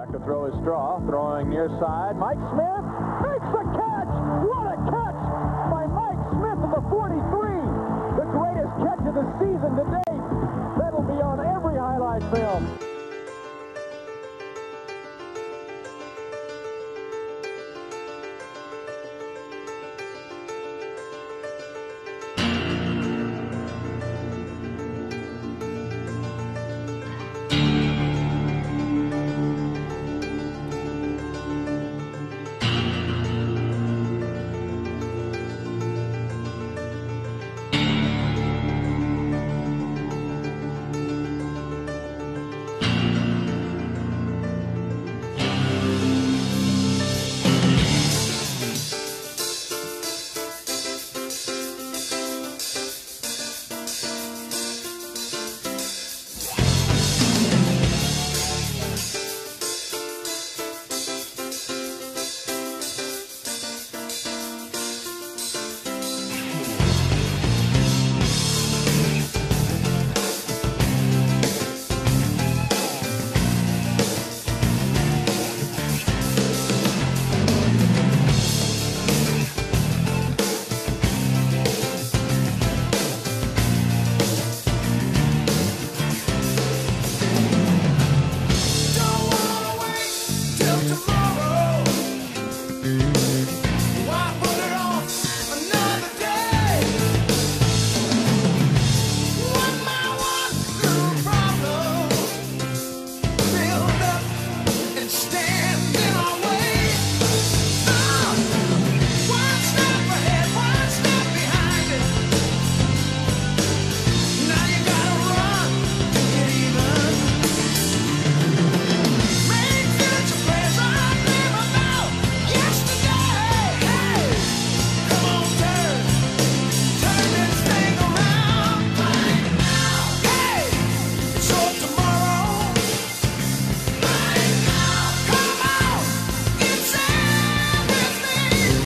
Back to throw his straw, throwing near side. Mike Smith makes the catch. What a catch by Mike Smith of the 43. The greatest catch of the season to date. That'll be on every highlight film.